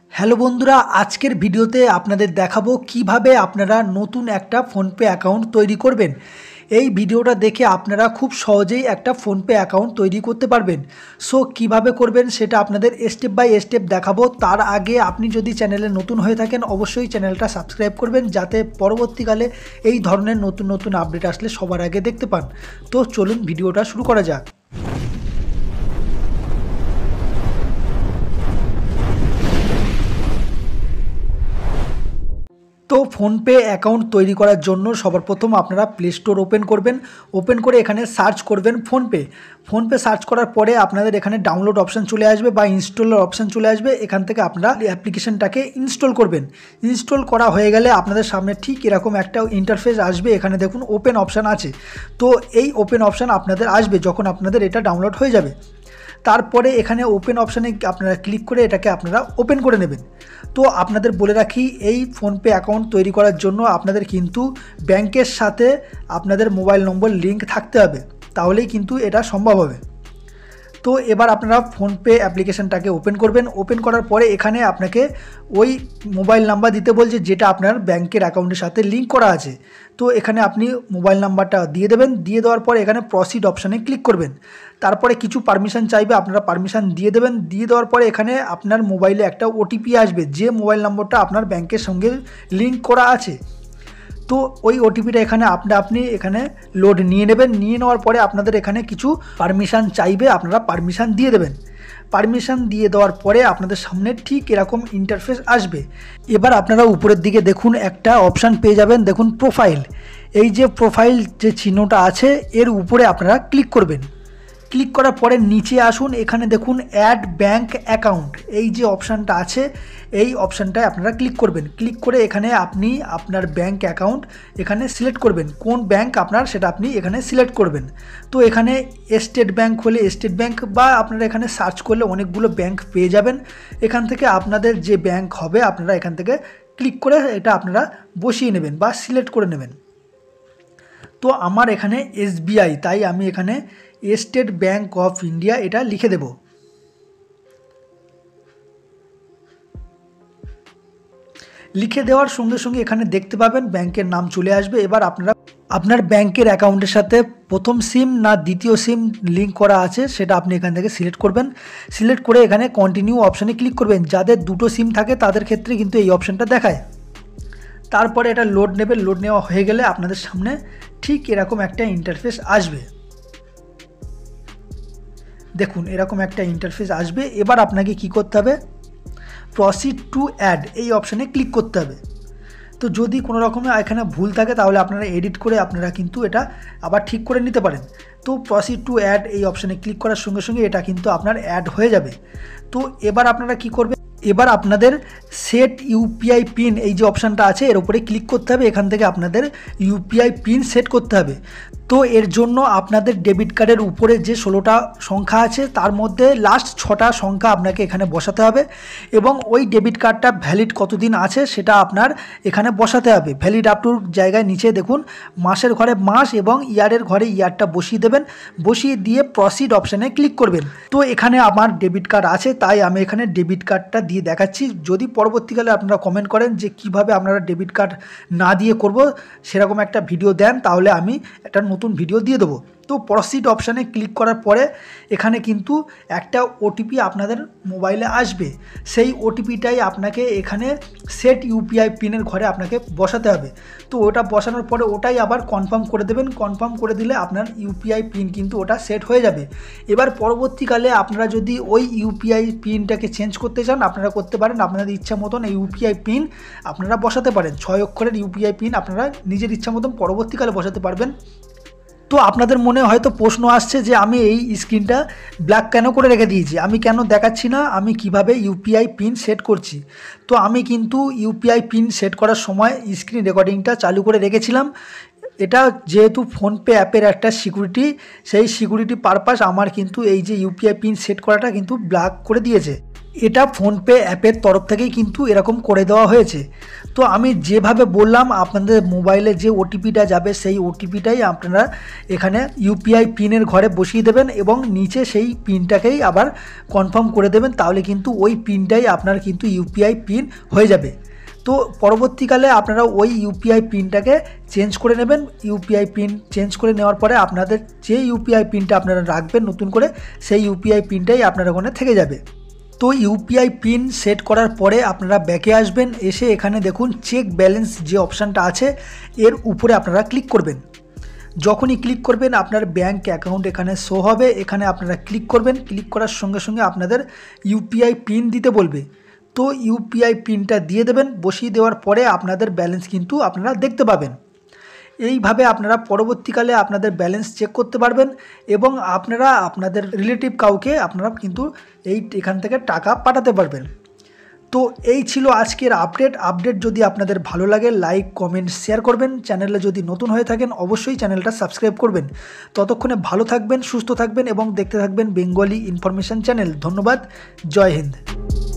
Hello বন্ধুরা, আজকের ভিডিওতে আপনাদের দেখাবো কিভাবে আপনারা নতুন একটা ফোনপে অ্যাকাউন্ট তৈরি করবেন। এই ভিডিওটা দেখে আপনারা খুব সহজেই একটা ফোনপে অ্যাকাউন্ট তৈরি করতে পারবেন। সো কিভাবে করবেন সেটা আপনাদের স্টেপ বাই স্টেপ দেখাবো। তার আগে আপনি যদি চ্যানেলে নতুন হয়ে থাকেন অবশ্যই চ্যানেলটা সাবস্ক্রাইব করবেন, যাতে পরবর্তীকালে এই ধরনের নতুন নতুন আপডেট আসলে সবার আগে দেখতে পান। তো চলুন ভিডিওটা শুরু করা যাক। তো ফোনপে অ্যাকাউন্ট তৈরি করার জন্য সবার প্রথম আপনারা প্লে স্টোর ওপেন করবেন। ওপেন করে এখানে সার্চ করবেন ফোনপে। ফোনপে সার্চ করার পরে আপনাদের এখানে ডাউনলোড অপশান চলে আসবে বা ইনস্টলের অপশান চলে আসবে। এখান থেকে আপনারা অ্যাপ্লিকেশনটাকে ইনস্টল করবেন। ইনস্টল করা হয়ে গেলে আপনাদের সামনে ঠিক এরকম একটা ইন্টারফেস আসবে। এখানে দেখুন ওপেন অপশান আছে। তো এই ওপেন অপশান আপনাদের আসবে যখন আপনাদের এটা ডাউনলোড হয়ে যাবে। তারপরে এখানে ওপেন অপশানে আপনারা ক্লিক করে এটাকে আপনারা ওপেন করে নেবেন। তো আপনাদের বলে রাখি, এই ফোনপে অ্যাকাউন্ট তৈরি করার জন্য আপনাদের কিন্তু ব্যাংকের সাথে আপনাদের মোবাইল নম্বর লিঙ্ক থাকতে হবে, তাহলেই কিন্তু এটা সম্ভব হবে। তো এবার আপনারা ফোনপে অ্যাপ্লিকেশনটাকে ওপেন করবেন। ওপেন করার পরে এখানে আপনাকে ওই মোবাইল নাম্বার দিতে বলছে যেটা আপনার ব্যাংকের অ্যাকাউন্টের সাথে লিঙ্ক করা আছে। তো এখানে আপনি মোবাইল নাম্বারটা দিয়ে দেবেন। দিয়ে দেওয়ার পরে এখানে প্রসিড অপশানে ক্লিক করবেন। তারপরে কিছু পারমিশন চাইবে, আপনারা পারমিশন দিয়ে দেবেন। দিয়ে দেওয়ার পরে এখানে আপনার মোবাইলে একটা ওটিপি আসবে, যে মোবাইল নম্বরটা আপনার ব্যাংকের সঙ্গে লিঙ্ক করা আছে। তো ওই ওটিপিটা এখানে আপনি এখানে লোড নিয়ে নেবেন। নিয়ে নেওয়ার পরে আপনাদের এখানে কিছু পারমিশন চাইবে, আপনারা পারমিশন দিয়ে দেবেন। পারমিশন দিয়ে দেওয়ার পরে আপনাদের সামনে ঠিক এরকম ইন্টারফেস আসবে। এবার আপনারা উপরের দিকে দেখুন একটা অপশান পেয়ে যাবেন, দেখুন প্রোফাইল। এই যে প্রোফাইল যে চিহ্নটা আছে এর উপরে আপনারা ক্লিক করবেন। ক্লিক করার পরে নিচে আসুন, এখানে দেখুন অ্যাড ব্যাঙ্ক অ্যাকাউন্ট, এই যে অপশানটা আছে এই অপশানটায় আপনারা ক্লিক করবেন। ক্লিক করে এখানে আপনি আপনার ব্যাঙ্ক অ্যাকাউন্ট এখানে সিলেক্ট করবেন, কোন ব্যাঙ্ক আপনার সেটা আপনি এখানে সিলেক্ট করবেন। তো এখানে স্টেট ব্যাঙ্ক হলে স্টেট ব্যাঙ্ক, বা আপনারা এখানে সার্চ করলে অনেকগুলো ব্যাঙ্ক পেয়ে যাবেন। এখান থেকে আপনাদের যে ব্যাঙ্ক হবে আপনারা এখান থেকে ক্লিক করে এটা আপনারা বসিয়ে নেবেন বা সিলেক্ট করে নেবেন। তো আমার এখানে SBI, তাই আমি এখানে স্টেট ব্যাঙ্ক অফ ইন্ডিয়া এটা লিখে দেব। লিখে দেওয়ার সঙ্গে সঙ্গে এখানে দেখতে পাবেন ব্যাংকের নাম চলে আসবে। এবার আপনারা আপনার ব্যাংকের অ্যাকাউন্টের সাথে প্রথম সিম না দ্বিতীয় সিম লিঙ্ক করা আছে সেটা আপনি এখান থেকে সিলেক্ট করবেন। সিলেক্ট করে এখানে কন্টিনিউ অপশানে ক্লিক করবেন। যাদের দুটো সিম থাকে তাদের ক্ষেত্রে কিন্তু এই অপশানটা দেখায়। তারপরে এটা লোড নেবে। লোড নেওয়া হয়ে গেলে আপনাদের সামনে ঠিক এরকম একটা ইন্টারফেস আসবে। দেখুন এরকম একটা ইন্টারফেস আসবে। এবার আপনাকে কি করতে হবে, প্রসিড টু অ্যাড এই অপশানে ক্লিক করতে হবে। তো যদি কোনো রকমের এখানে ভুল থাকে তাহলে আপনারা এডিট করে আপনারা কিন্তু এটা আবার ঠিক করে নিতে পারেন। তো প্রসিড টু অ্যাড এই অপশানে ক্লিক করার সঙ্গে সঙ্গে এটা কিন্তু আপনার অ্যাড হয়ে যাবে। তো এবার আপনারা কি করবেন, এবার আপনাদের সেট ইউপিআই পিন এই যে অপশানটা আছে এর উপরে ক্লিক করতে হবে। এখান থেকে আপনাদের ইউপিআই পিন সেট করতে হবে। তো এর জন্য আপনাদের ডেবিট কার্ডের উপরে যে 16টা সংখ্যা আছে তার মধ্যে লাস্ট 6টা সংখ্যা আপনাকে এখানে বসাতে হবে, এবং ওই ডেবিট কার্ডটা ভ্যালিড কতদিন আছে সেটা আপনার এখানে বসাতে হবে। ভ্যালিড আপ টুর জায়গায় নিচে দেখুন মাসের ঘরে মাস এবং ইয়ারের ঘরে ইয়ারটা বসিয়ে দেবেন। বসিয়ে দিয়ে প্রসিড অপশানে ক্লিক করবেন। তো এখানে আমার ডেবিট কার্ড আছে তাই আমি এখানে ডেবিট কার্ডটা দিয়ে দেখাচ্ছি। যদি পরবর্তীকালে আপনারা কমেন্ট করেন যে কিভাবে আপনারা ডেবিট কার্ড না দিয়ে করব সেরকম একটা ভিডিও দেন, তাহলে আমি একটা নতুন ভিডিও দিয়ে দেবো। তো প্রসিড অপশানে ক্লিক করার পরে এখানে কিন্তু একটা ওটিপি আপনাদের মোবাইলে আসবে। সেই ওটিপিটাই আপনাকে এখানে সেট ইউপিআই পিনের ঘরে আপনাকে বসাতে হবে। তো ওটা বসানোর পরে ওটাই আবার কনফার্ম করে দেবেন। কনফার্ম করে দিলে আপনার ইউপিআই পিন কিন্তু ওটা সেট হয়ে যাবে। এবার পরবর্তীকালে আপনারা যদি ওই ইউপিআই পিনটাকে চেঞ্জ করতে চান আপনারা করতে পারেন। আপনাদের ইচ্ছা মতন এই ইউপিআই পিন আপনারা বসাতে পারেন। 6 অক্ষরের ইউপিআই পিন আপনারা নিজের ইচ্ছা মতন পরবর্তীকালে বসাতে পারবেন। তো আপনাদের মনে হয়তো প্রশ্ন আসছে যে আমি এই স্ক্রিনটা ব্ল্যাক কেন করে রেখে দিয়েছি, আমি কেন দেখাচ্ছি না আমি কিভাবে ইউপিআই পিন সেট করছি। তো আমি কিন্তু ইউপিআই পিন সেট করার সময় স্ক্রিন রেকর্ডিংটা চালু করে রেখেছিলাম। এটা যেহেতু ফোনপে অ্যাপের একটা সিকিউরিটি, সেই সিকিউরিটি পারপাস আমার কিন্তু এই যে ইউপিআই পিন সেট করাটা কিন্তু ব্ল্যাক করে দিয়েছে। এটা ফোনপে অ্যাপের তরফ থেকেই কিন্তু এরকম করে দেওয়া হয়েছে। তো আমি যেভাবে বললাম আপনাদের মোবাইলে যে ওটিপিটা যাবে সেই ওটিপিটাই আপনারা এখানে ইউপিআই পিনের ঘরে বসিয়ে দেবেন এবং নিচে সেই পিনটাকেই আবার কনফার্ম করে দেবেন, তাহলে কিন্তু ওই পিনটাই আপনার কিন্তু ইউপিআই পিন হয়ে যাবে। তো পরবর্তীকালে আপনারা ওই ইউপিআই পিনটাকে চেঞ্জ করে নেবেন। ইউপিআই পিন চেঞ্জ করে নেওয়ার পরে আপনাদের যে ইউপিআই পিনটা আপনারা রাখবেন নতুন করে, সেই ইউপিআই পিনটাই আপনার ওখানে থেকে যাবে। তো ইউপিআই পিন সেট করার পরে আপনারা ব্যাকে আসবেন, এসে এখানে দেখুন চেক ব্যালেন্স যে অপশানটা আছে এর উপরে আপনারা ক্লিক করবেন। যখনই ক্লিক করবেন আপনার ব্যাঙ্ক অ্যাকাউন্ট এখানে শো হবে, এখানে আপনারা ক্লিক করবেন। ক্লিক করার সঙ্গে সঙ্গে আপনাদের ইউপিআই পিন দিতে বলবে, তো ইউপিআই পিনটা দিয়ে দেবেন। বসিয়ে দেওয়ার পরে আপনাদের ব্যালেন্স কিন্তু আপনারা দেখতে পাবেন। এইভাবে আপনারা পরবর্তীকালে আপনাদের ব্যালেন্স চেক করতে পারবেন এবং আপনারা আপনাদের রিলেটিভ কাউকে আপনারা কিন্তু এখান থেকে টাকা পাঠাতে পারবেন। তো এই ছিল আজকের আপডেট যদি আপনাদের ভালো লাগে লাইক কমেন্ট শেয়ার করবেন। চ্যানেলে যদি নতুন হয়ে থাকেন অবশ্যই চ্যানেলটা সাবস্ক্রাইব করবেন। ততক্ষণে ভালো থাকবেন, সুস্থ থাকবেন এবং দেখতে থাকবেন বেঙ্গলি ইনফরমেশন চ্যানেল। ধন্যবাদ, জয় হিন্দ।